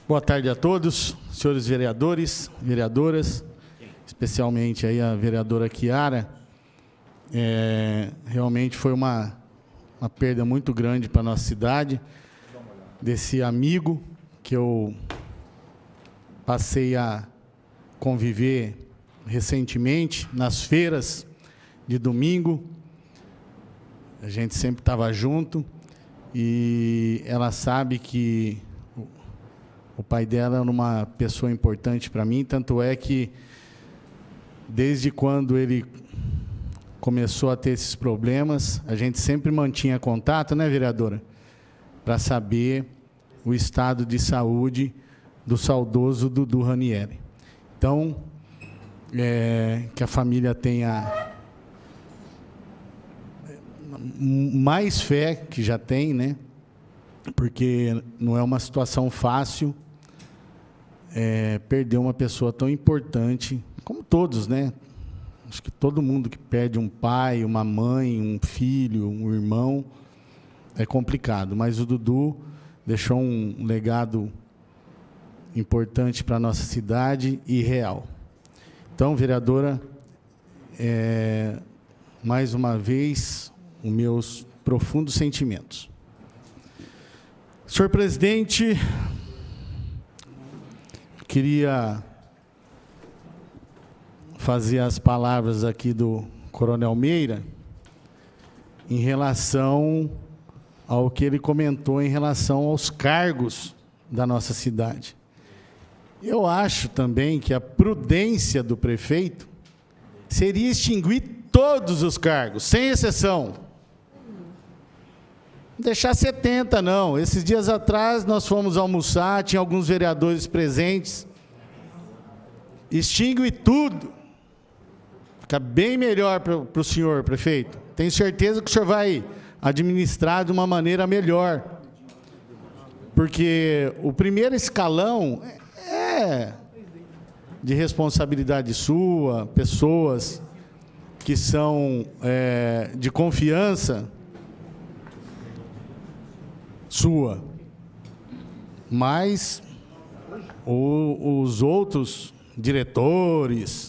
Boa tarde a todos, senhores vereadores, vereadoras, especialmente aí a vereadora Chiara. Realmente foi uma perda muito grande para a nossa cidade, desse amigo que eu passei a conviver recentemente nas feiras de domingo. A gente sempre estava junto e ela sabe que o pai dela era uma pessoa importante para mim, tanto é que desde quando ele começou a ter esses problemas, a gente sempre mantinha contato, né, vereadora? Para saber o estado de saúde do saudoso Dudu Ranieri. Então, que a família tenha mais fé que já tem, né? Porque não é uma situação fácil perder uma pessoa tão importante, como todos, né? Acho que todo mundo que perde um pai, uma mãe, um filho, um irmão, é complicado. Mas o Dudu deixou um legado importante para a nossa cidade e real. Então, vereadora, mais uma vez, os meus profundos sentimentos. Senhor presidente, queria fazer as palavras aqui do Coronel Meira em relação ao que ele comentou em relação aos cargos da nossa cidade. Eu acho também que a prudência do prefeito seria extinguir todos os cargos, sem exceção. Não deixar 70, não. Esses dias atrás nós fomos almoçar, tinha alguns vereadores presentes. Extingue tudo. Fica bem melhor para o senhor, prefeito. Tenho certeza que o senhor vai administrar de uma maneira melhor. Porque o primeiro escalão é de responsabilidade sua, pessoas que são de confiança sua. Mas os outros diretores,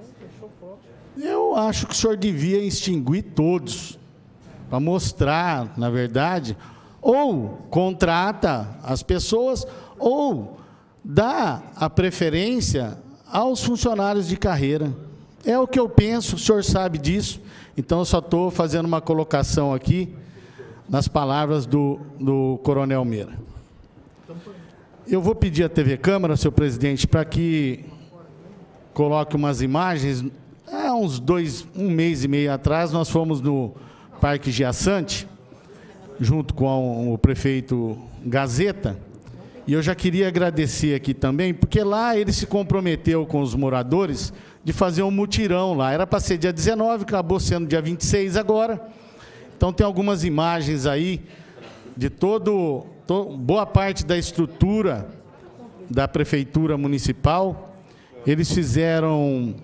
eu acho que o senhor devia extinguir todos, para mostrar, na verdade, ou contrata as pessoas, ou dá a preferência aos funcionários de carreira. É o que eu penso, o senhor sabe disso, então eu só estou fazendo uma colocação aqui nas palavras do Coronel Meira. Eu vou pedir à TV Câmara, senhor presidente, para que coloque umas imagens. Há um mês e meio atrás, nós fomos no Parque Giaçante, junto com o prefeito Gazeta, e eu já queria agradecer aqui também, porque lá ele se comprometeu com os moradores de fazer um mutirão lá. Era para ser dia 19, acabou sendo dia 26 agora. Então tem algumas imagens aí de boa parte da estrutura da Prefeitura Municipal. Eles fizeram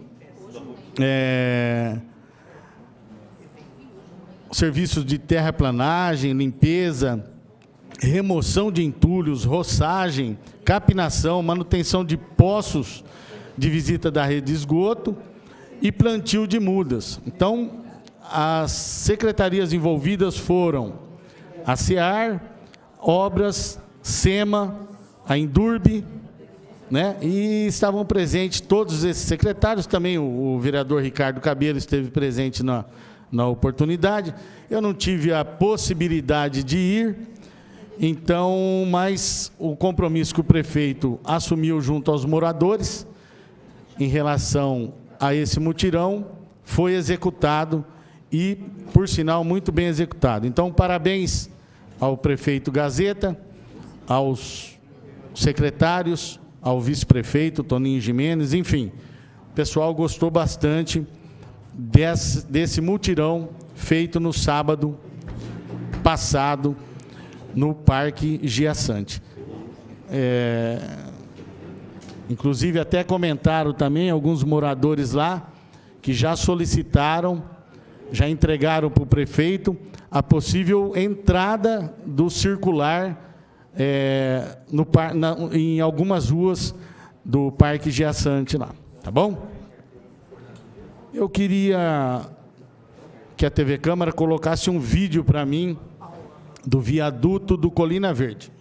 serviços de terraplanagem, limpeza, remoção de entulhos, roçagem, capinação, manutenção de poços de visita da rede de esgoto e plantio de mudas. Então, as secretarias envolvidas foram a SEAR, Obras, SEMA, a Indurb, né? E estavam presentes todos esses secretários, também o vereador Ricardo Cabelo esteve presente na oportunidade. Eu não tive a possibilidade de ir, então, mas o compromisso que o prefeito assumiu junto aos moradores em relação a esse mutirão foi executado e, por sinal, muito bem executado. Então, parabéns ao prefeito Gazeta, aos secretários, ao vice-prefeito Toninho Gimenez, enfim, o pessoal gostou bastante desse mutirão feito no sábado passado no Parque Giaçante. Inclusive, até comentaram também alguns moradores lá que já solicitaram, já entregaram para o prefeito a possível entrada do circular em algumas ruas do Parque Giaçante lá, tá bom? Eu queria que a TV Câmara colocasse um vídeo para mim do viaduto do Colina Verde.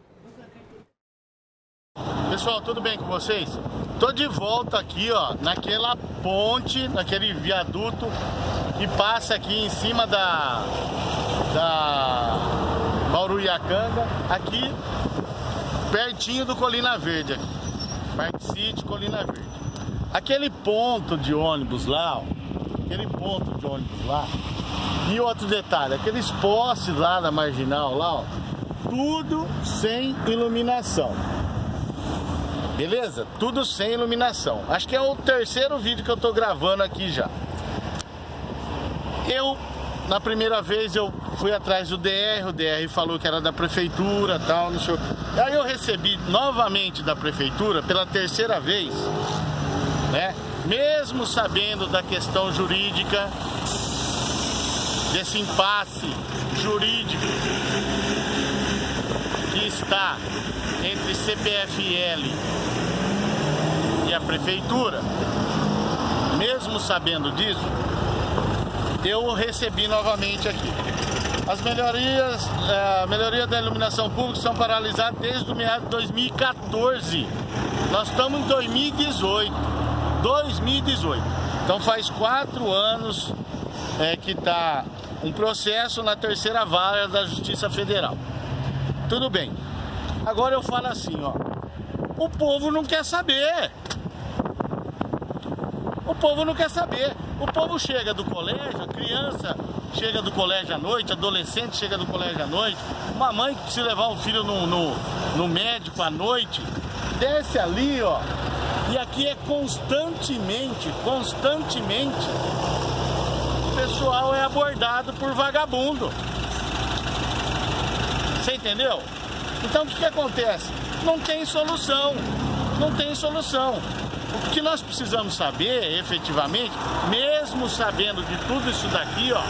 Pessoal, tudo bem com vocês? Tô de volta aqui, ó, naquela ponte, naquele viaduto que passa aqui em cima da Bauruiacanga, aqui pertinho do Colina Verde, aqui. Park City, Colina Verde. Aquele ponto de ônibus lá, ó, e outro detalhe, aqueles postes lá na marginal, lá, ó, tudo sem iluminação. Beleza? Tudo sem iluminação. Acho que é o terceiro vídeo que eu tô gravando aqui já. Na primeira vez eu fui atrás do DR, o DR falou que era da prefeitura, tal, não sei o que. Aí eu recebi novamente da prefeitura pela terceira vez, né? Mesmo sabendo da questão jurídica, desse impasse jurídico que está entre CPFL e a prefeitura, mesmo sabendo disso, eu recebi novamente aqui. As melhorias, a melhoria da iluminação pública são paralisadas desde o meado de 2014. Nós estamos em 2018. Então faz 4 anos que está um processo na terceira vara da Justiça Federal. Tudo bem. Agora eu falo assim, ó. O povo não quer saber. O povo não quer saber. O povo chega do colégio, a criança chega do colégio à noite, adolescente chega do colégio à noite, uma mãe que precisa levar o filho no médico à noite, desce ali, ó. E aqui é constantemente, o pessoal é abordado por vagabundo. Você entendeu? Então o que acontece? Não tem solução. O que nós precisamos saber, efetivamente, mesmo sabendo de tudo isso daqui, ó,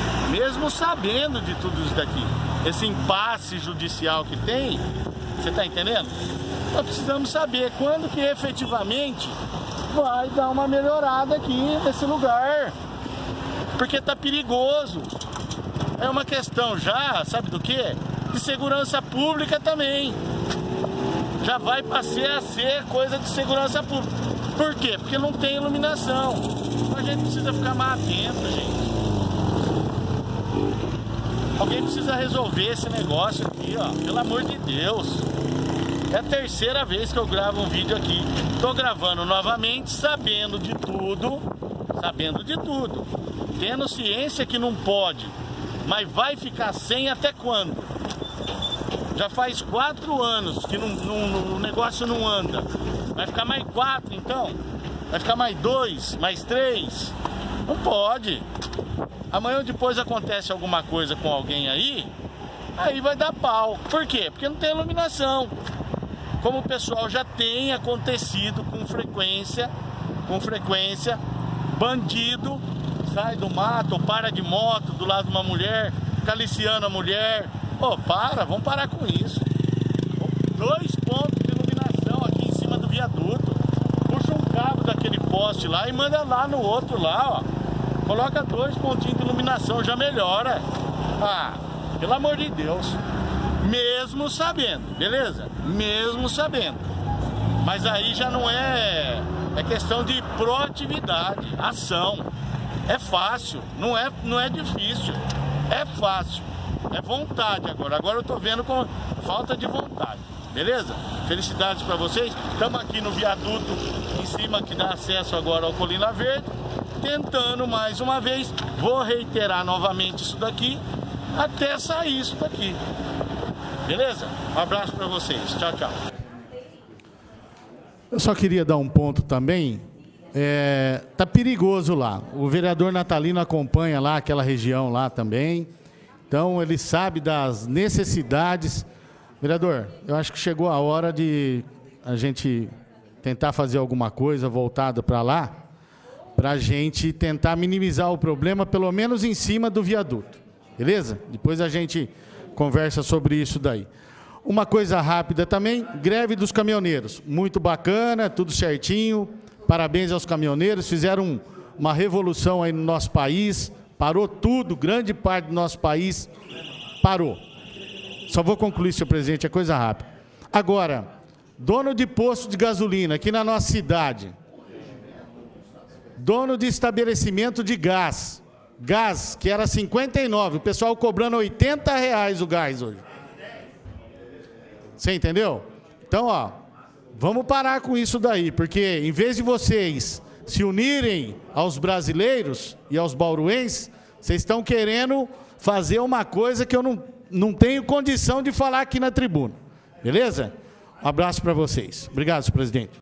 esse impasse judicial que tem, você tá entendendo? Nós precisamos saber quando que efetivamente vai dar uma melhorada aqui nesse lugar, porque tá perigoso. É uma questão já, sabe do quê? De segurança pública também. Já vai passar a ser coisa de segurança pública. Por quê? Porque não tem iluminação. A gente precisa ficar mais atento, gente. Alguém precisa resolver esse negócio aqui, ó. Pelo amor de Deus. É a terceira vez que eu gravo um vídeo aqui. Tô gravando novamente, sabendo de tudo. Tendo ciência que não pode. Mas vai ficar sem até quando? Já faz 4 anos que o negócio não anda. Vai ficar mais 4 então? Vai ficar mais 2, mais 3? Não pode. Amanhã ou depois acontece alguma coisa com alguém aí vai dar pau. Por quê? Porque não tem iluminação. Como o pessoal já tem acontecido com frequência, bandido sai do mato ou para de moto do lado de uma mulher, caliciando a mulher. Vamos parar com isso. 2 pontos de iluminação aqui em cima do viaduto. Puxa um cabo daquele poste lá e manda lá no outro lá, ó. Coloca 2 pontinhos de iluminação, já melhora. Pelo amor de Deus. Mesmo sabendo, beleza? Mesmo sabendo. Mas aí já não é questão de proatividade, ação. É fácil, não é difícil. É fácil. É vontade agora. Agora eu tô vendo com falta de vontade. Beleza? Felicidades para vocês. Estamos aqui no viaduto em cima que dá acesso agora ao Colina Verde. Tentando mais uma vez. Vou reiterar novamente isso daqui até sair isso daqui. Beleza? Um abraço para vocês. Tchau, tchau. Eu só queria dar um ponto também. Tá perigoso lá. O vereador Natalino acompanha lá aquela região lá também. Então, ele sabe das necessidades. Vereador, eu acho que chegou a hora de a gente tentar fazer alguma coisa voltada para lá, para a gente tentar minimizar o problema, pelo menos em cima do viaduto. Beleza? Depois a gente conversa sobre isso daí. Uma coisa rápida também, greve dos caminhoneiros. Muito bacana, tudo certinho. Parabéns aos caminhoneiros, fizeram uma revolução aí no nosso país. Parou tudo, grande parte do nosso país parou. Só vou concluir, senhor presidente, é coisa rápida. Agora, dono de posto de gasolina aqui na nossa cidade, dono de estabelecimento de gás, que era 59, o pessoal cobrando R$80 o gás hoje. Você entendeu? Então, ó, vamos parar com isso daí, porque em vez de vocês se unirem aos brasileiros e aos bauruenses, vocês estão querendo fazer uma coisa que eu não tenho condição de falar aqui na tribuna. Beleza? Um abraço para vocês. Obrigado, senhor presidente.